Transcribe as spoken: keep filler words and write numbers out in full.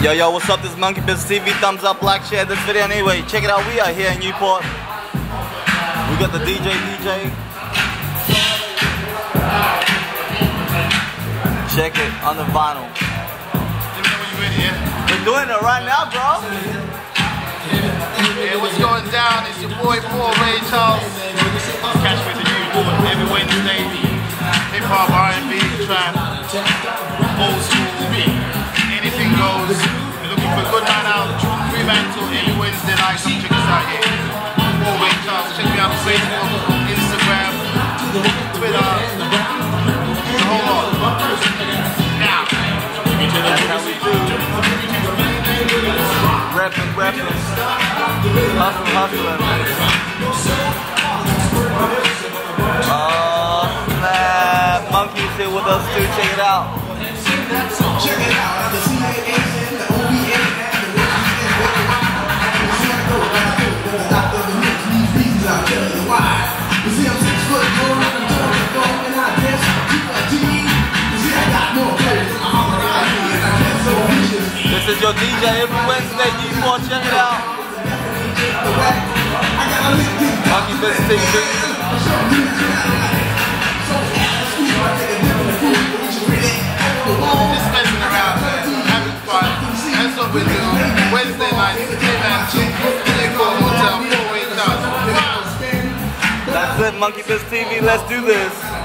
Yo, yo, what's up? This is Monkey Biz T V. Thumbs up, like, share this video. Anyway, check it out. We are here in Newport. We got the D J, D J. Check it on the vinyl. We're doing it right now, bro. Hey, what's going down? It's your boy Paul Ray Charles. Catch me at the Newport every Wednesday. Hip hop, R and B, trap, old school, anything goes. We're looking for a good night out, Fremantle every Wednesday night. Come check us out here. Paul Ray Charles. Check me out on Facebook, Instagram, Twitter, the whole lot. Now, That's how we do. Reppin', reppin'. Hustle, hustling. Oh, snap. Monkey's here with us too. Check it out. Check it out. The C A A N, the O B A, and the the doctor of the mix, these reasons I'll tell you why. You see, I'm six foot four, I'm tall, and I dress keep a G. You see, I got more players than I'm around here, and I dress so vicious. This is your D J every Wednesday. Newport, check it out. Monkey Biz T V. just messing around, having fun. That's what we do. Wednesday night, Fremantle, Newport Hotel, Paul Ray Charles. That's it, Monkey Biz T V. Let's do this.